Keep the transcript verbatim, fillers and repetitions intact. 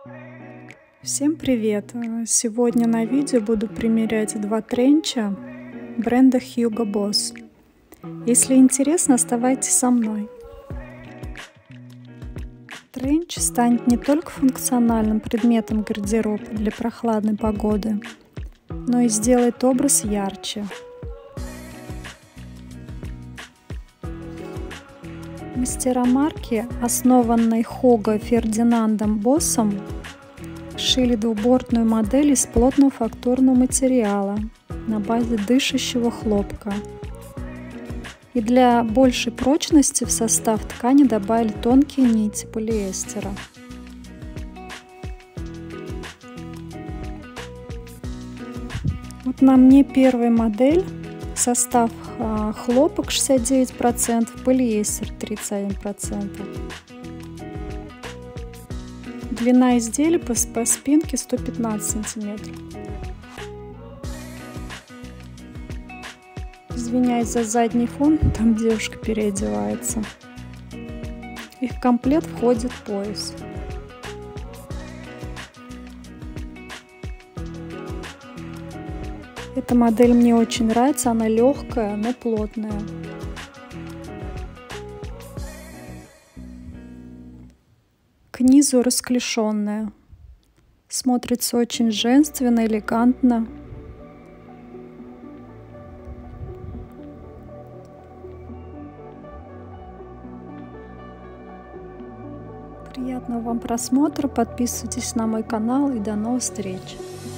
Всем привет! Сегодня на видео буду примерять два тренча бренда Hugo Boss. Если интересно, оставайтесь со мной. Тренч станет не только функциональным предметом гардероба для прохладной погоды, но и сделает образ ярче. Мастера марки, основанной Хого Фердинандом Боссом, шили двубортную модель из плотного фактурного материала на базе дышащего хлопка. И для большей прочности в состав ткани добавили тонкие нити полиэстера. Вот на мне первая модель. Состав хлопок шестьдесят девять процентов, полиэстер тридцать один процент. Длина изделия по, по спинке сто пятнадцать сантиметров. Извиняюсь за задний фон, там девушка переодевается. И в комплект входит пояс. Эта модель мне очень нравится, она легкая, но плотная. К низу расклешенная. Смотрится очень женственно, элегантно. Приятного вам просмотра, подписывайтесь на мой канал и до новых встреч!